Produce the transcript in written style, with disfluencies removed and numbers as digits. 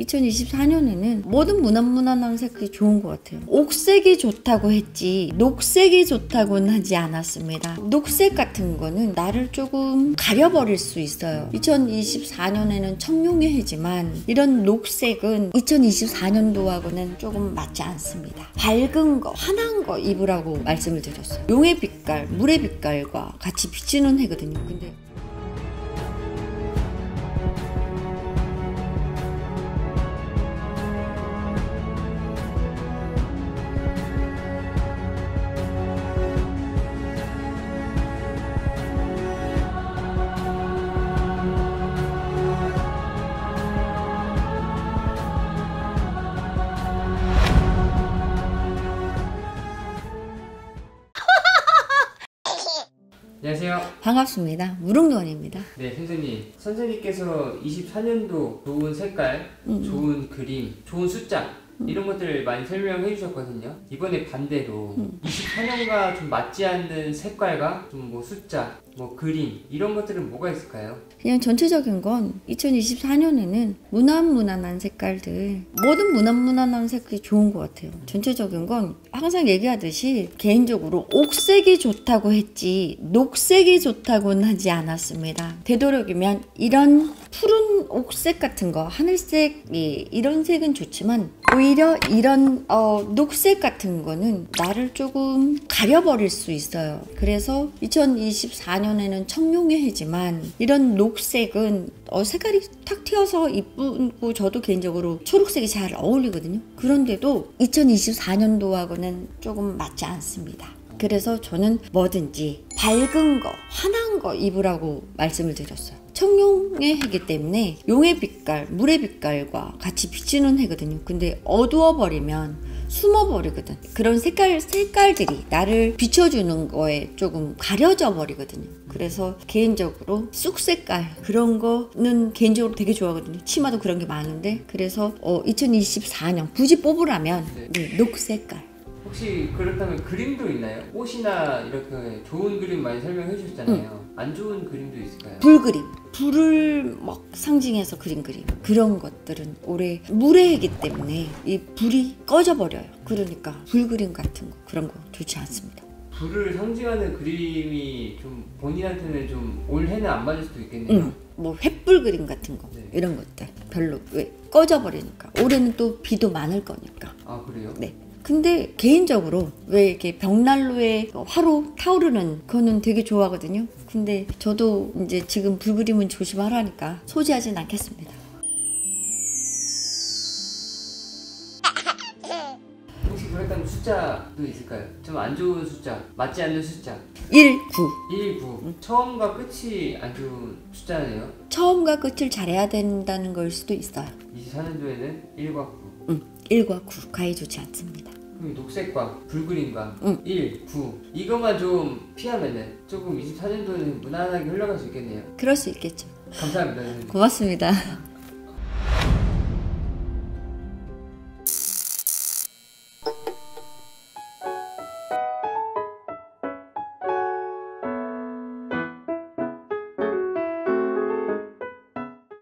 2024년에는 모든 무난무난한 색이 좋은 것 같아요. 옥색이 좋다고 했지 녹색이 좋다고는 하지 않았습니다. 녹색 같은 거는 나를 조금 가려버릴 수 있어요. 2024년에는 청룡의 해지만 이런 녹색은 2024년도하고는 조금 맞지 않습니다. 밝은 거, 환한 거 입으라고 말씀을 드렸어요. 용의 빛깔, 물의 빛깔과 같이 비치는 해거든요. 근데 안녕하세요. 반갑습니다. 무릉도원입니다. 네, 선생님께서 24년도 좋은 색깔, 좋은 그림, 좋은 숫자 이런 것들을 많이 설명해 주셨거든요. 이번에 반대로 24년과 좀 맞지 않는 색깔과 좀 뭐 숫자, 뭐 그림 이런 것들은 뭐가 있을까요? 그냥 전체적인 건 2024년에는 무난무난한 색깔들, 모든 무난무난한 색이 좋은 것 같아요. 전체적인 건 항상 얘기하듯이 개인적으로 옥색이 좋다고 했지 녹색이 좋다고는 하지 않았습니다. 되도록이면 이런 푸른 옥색 같은 거, 하늘색이 이런 색은 좋지만 오히려 이런 녹색 같은 거는 나를 조금 가려버릴 수 있어요. 그래서 2024년에는 청룡의 해지만 이런 녹색은 색깔이 탁 튀어서 이쁘고 저도 개인적으로 초록색이 잘 어울리거든요. 그런데도 2024년도하고는 조금 맞지 않습니다. 그래서 저는 뭐든지 밝은 거, 환한 거 입으라고 말씀을 드렸어요. 청룡의 해기 때문에 용의 빛깔, 물의 빛깔과 같이 비치는 해거든요. 근데 어두워버리면 숨어버리거든. 그런 색깔들이 나를 비춰주는 거에 조금 가려져 버리거든요. 그래서 개인적으로 쑥색깔 그런 거는 개인적으로 되게 좋아하거든요. 치마도 그런 게 많은데 그래서 2024년 굳이 뽑으라면 네, 녹색깔. 혹시 그렇다면 그림도 있나요? 옷이나 이렇게 좋은 그림 많이 설명해 주셨잖아요. 안 좋은 그림도 있을까요? 불그림, 불을 막 상징해서 그린 그림 그런 것들은 올해 물의 해기 때문에 이 불이 꺼져버려요. 그러니까 불그림 같은 거 그런 거 좋지 않습니다. 불을 상징하는 그림이 좀 본인한테는 좀 올해는 안 맞을 수도 있겠네요. 뭐 횃불 그림 같은 거 네. 이런 것들 별로 왜 꺼져버리니까 올해는 또 비도 많을 거니까. 아 그래요? 네. 근데 개인적으로 왜 이렇게 벽난로에 화로 타오르는 그거는 되게 좋아하거든요. 근데 저도 이제 지금 불그림은 조심하라니까 소지하진 않겠습니다. 혹시 그렇다면 숫자도 있을까요? 좀 안 좋은 숫자, 맞지 않는 숫자 1, 9. 1, 9 처음과 끝이 안 좋은 숫자네요. 처음과 끝을 잘해야 된다는 걸 수도 있어요. 24년도에는 1과 9 1과 9 가히 좋지 않습니다. 그럼 녹색과 불그림과 1, 9 이것만 좀 피하면은 조금 24년도에는 무난하게 흘러갈 수 있겠네요. 그럴 수 있겠죠. 감사합니다. 고맙습니다.